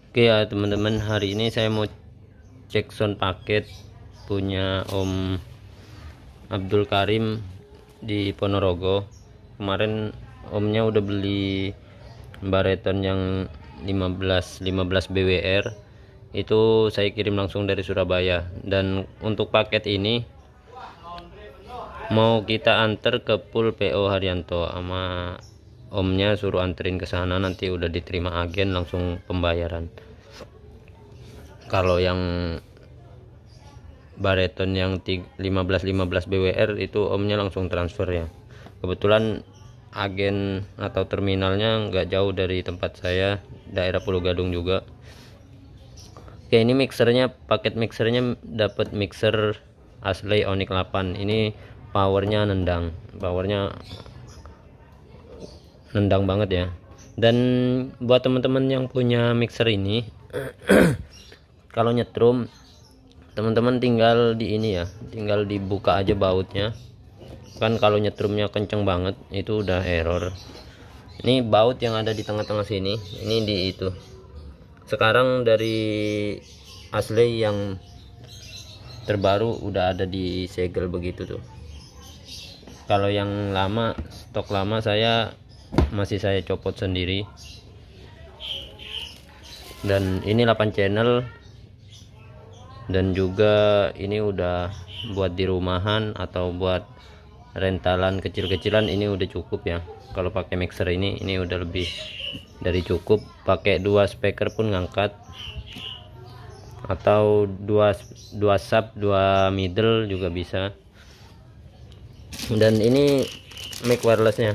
Oke ya teman-teman, hari ini saya mau cek sound paket punya Om Abdul Karim di Ponorogo. Kemarin omnya udah beli bareton yang 15 BWR, itu saya kirim langsung dari Surabaya. Dan untuk paket ini mau kita antar ke Pul PO Haryanto, sama omnya suruh anterin ke sana, nanti udah diterima agen langsung pembayaran. Kalau yang bareton yang 15 BWR itu omnya langsung transfer ya. Kebetulan agen atau terminalnya nggak jauh dari tempat saya, daerah Pulau Gadung juga. Oke, ini mixernya, paket mixernya dapat mixer Ashley Onyx 8. Ini powernya nendang banget ya. Dan buat teman-teman yang punya mixer ini kalau nyetrum, teman-teman tinggal di ini ya, tinggal dibuka aja bautnya. Kan kalau nyetrumnya kenceng banget itu udah error. Ini baut yang ada di tengah-tengah sini, ini di itu. Sekarang dari Ashley yang terbaru udah ada di segel begitu tuh. Kalau yang lama, stok lama masih saya copot sendiri. Dan ini 8 channel, dan juga ini udah buat di rumahan atau buat rentalan kecil-kecilan, ini udah cukup ya. Kalau pakai mixer ini udah lebih dari cukup. Pakai 2 speaker pun ngangkat, atau dua sub 2 middle juga bisa. Dan ini mic wirelessnya.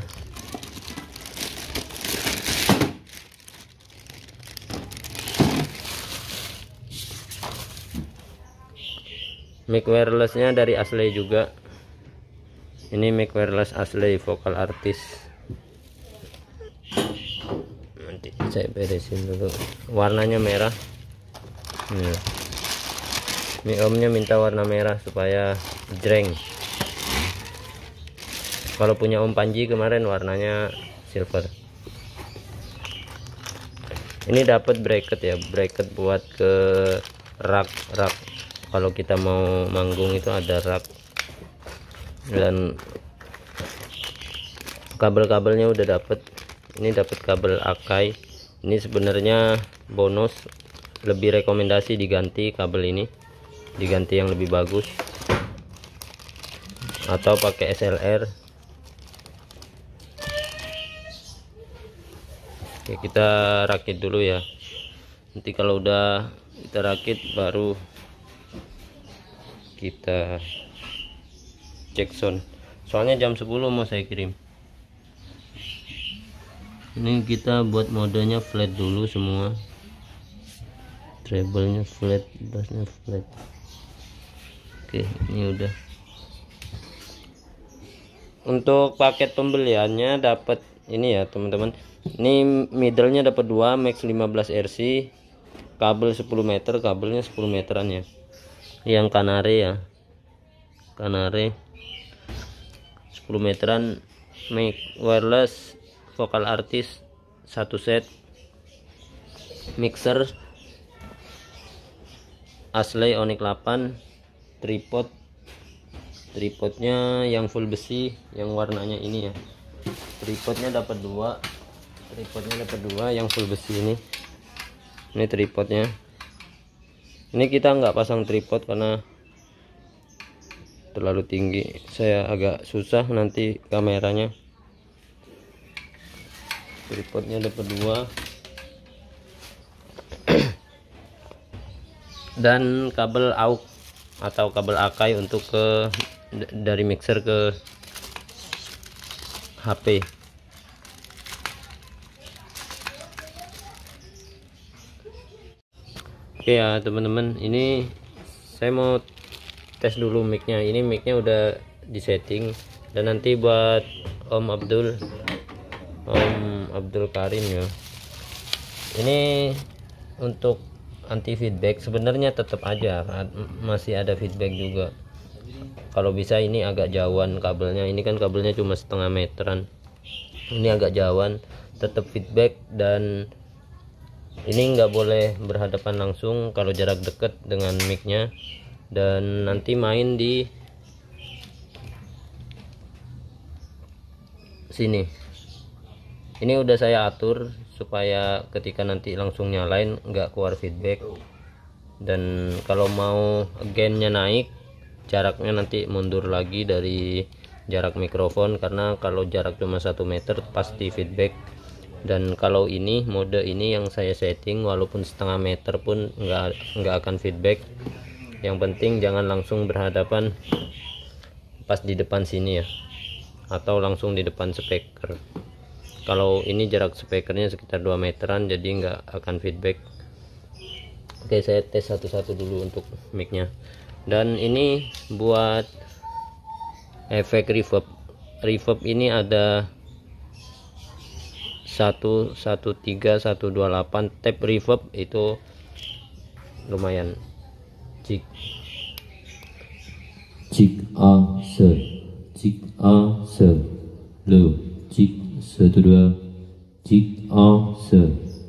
Mic wirelessnya dari Ashley juga. Ini mic wireless Ashley Vocal Artist. Nanti saya beresin dulu. Warnanya merah. Ini omnya minta warna merah supaya jreng. Kalau punya Om Panji kemarin warnanya silver. Ini dapat bracket ya, bracket buat ke rak. Kalau kita mau manggung itu ada rak. Dan kabel-kabelnya udah dapet. Ini dapat kabel Akai. Ini sebenarnya bonus, lebih rekomendasi diganti kabel ini, diganti yang lebih bagus, atau pakai SLR. Oke, kita rakit dulu ya. Nanti kalau udah kita rakit baru kita cek sound. Soalnya jam 10 mau saya kirim. Ini kita buat modenya flat dulu semua. Treble-nya flat, bassnya flat. Oke, ini udah. Untuk paket pembeliannya dapat ini ya teman-teman. Ini middle-nya dapat 2 max 15 RC, kabel 10 meter, kabelnya 10 meteran ya. Yang Canare ya, Canare 10 meteran. Mic wireless Vocal Artist 1 set. Mixer Ashley Onyx 8. Tripodnya yang full besi, yang warnanya ini ya. Tripodnya dapat 2 yang full besi ini. Ini tripodnya. Ini kita nggak pasang tripod karena terlalu tinggi, saya agak susah nanti kameranya. Tripodnya dapat 2. Dan kabel AUX atau kabel Akai untuk dari mixer ke HP. Oke ya teman-teman, ini saya mau tes dulu micnya. Ini micnya udah disetting. Dan nanti buat Om Abdul Karim ya, ini untuk anti feedback. Sebenarnya tetap aja masih ada feedback juga. Kalau bisa ini agak jauhan kabelnya. Ini kan kabelnya cuma setengah meteran, ini agak jauhan, tetap feedback. Dan Ini nggak boleh berhadapan langsung kalau jarak dekat dengan micnya, dan nanti main di sini. Ini udah saya atur supaya ketika nanti langsung nyalain nggak keluar feedback. Dan kalau mau gainnya naik, jaraknya nanti mundur lagi dari jarak mikrofon, karena kalau jarak cuma 1 meter pasti feedback. Dan kalau ini mode ini yang saya setting, walaupun setengah meter pun nggak akan feedback. Yang penting jangan langsung berhadapan pas di depan sini ya, atau langsung di depan speaker. Kalau ini jarak speakernya sekitar 2 meteran, jadi nggak akan feedback. Oke, saya tes satu-satu dulu untuk micnya. Dan ini buat efek reverb ini ada 113, 128 tab reverb, itu lumayan. Jig A se jig A se lu jig 12 jig A se.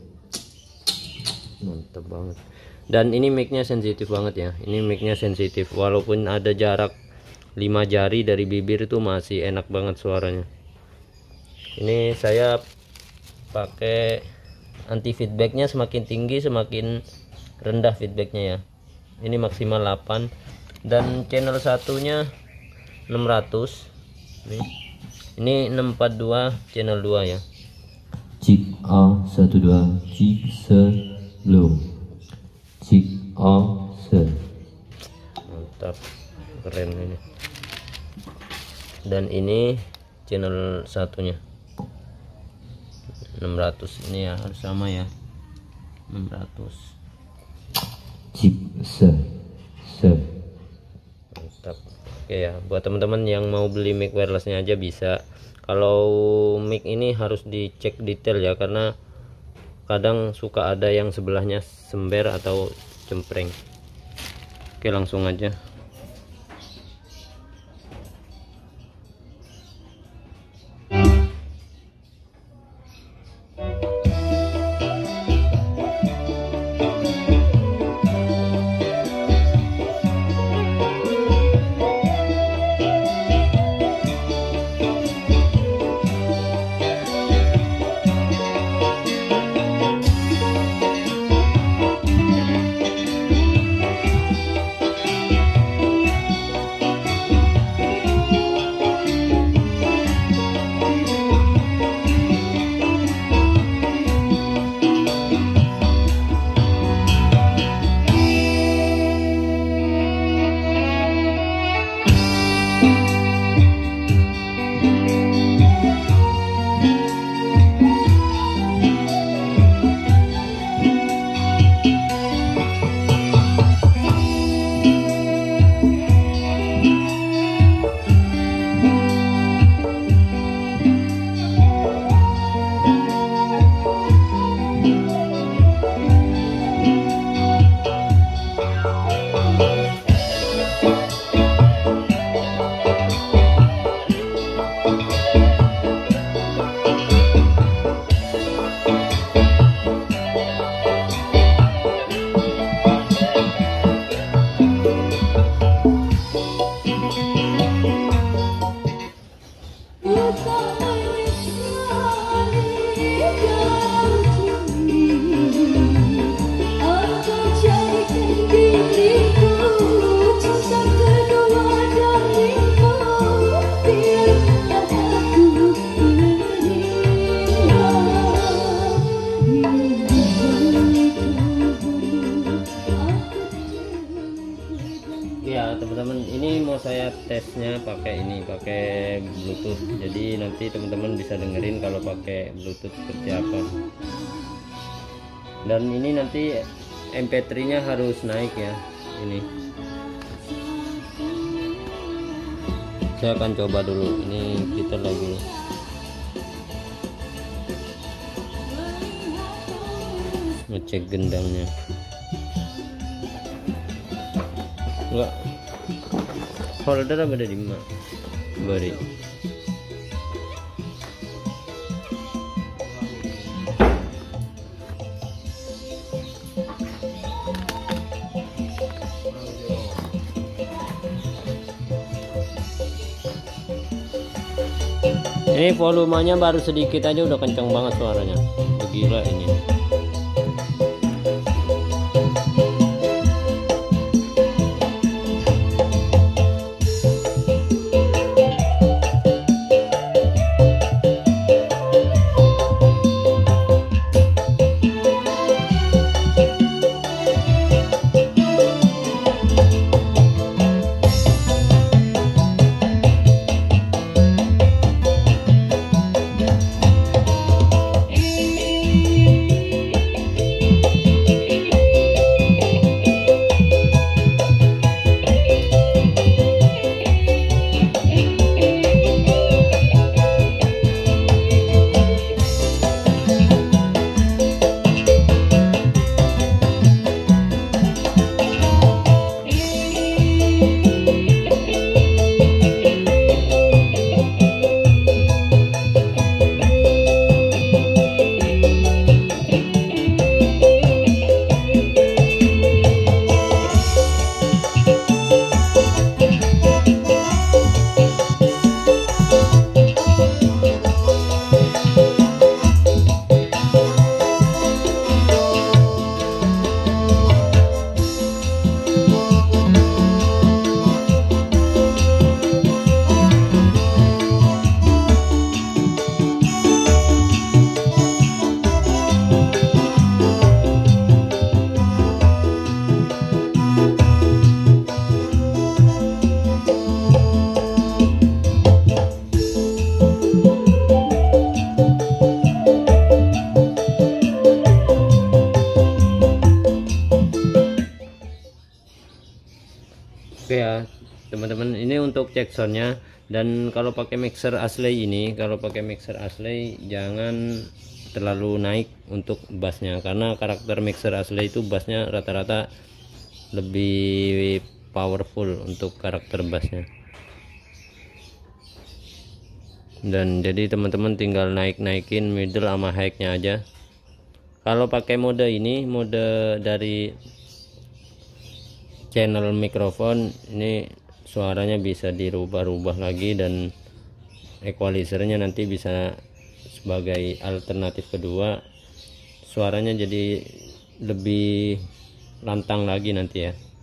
Mantap banget. Dan ini micnya sensitif banget ya. Ini micnya sensitif, walaupun ada jarak 5 jari dari bibir itu masih enak banget suaranya. Ini saya pakai anti feedbacknya, semakin tinggi semakin rendah feedbacknya ya. Ini maksimal 8, dan channel satunya 600 nih. Ini 642 channel 2 ya. Jig A 12 jig se lu jig A se. Mantap, keren ini. Dan ini channel satunya 600, ini ya harus sama ya, 600. Jig se. Mantap. Oke ya, buat teman-teman yang mau beli mic wirelessnya aja bisa. Kalau mic ini harus dicek detail ya, karena kadang suka ada yang sebelahnya sember atau cempreng. Oke, langsung aja. Teman-teman, ini mau saya tesnya pakai Bluetooth, jadi nanti teman-teman bisa dengerin kalau pakai Bluetooth seperti apa. Dan ini nanti MP3 nya harus naik ya. Ini saya akan coba dulu, ini kita lagi ngecek gendangnya. Enggak, holder apa ada di mana? Bari. Ini volumenya baru sedikit aja udah kencang banget suaranya, gila ini. Oke ya teman-teman, ini untuk cek soundnya. Dan kalau pakai mixer asli ini, jangan terlalu naik untuk bassnya, karena karakter mixer asli itu bassnya rata-rata lebih powerful untuk karakter bassnya. Dan jadi teman-teman tinggal naikin middle sama high-nya aja. Kalau pakai mode ini, mode dari channel mikrofon ini, suaranya bisa dirubah-rubah lagi, dan equalizernya nanti bisa sebagai alternatif kedua, suaranya jadi lebih lantang lagi nanti ya.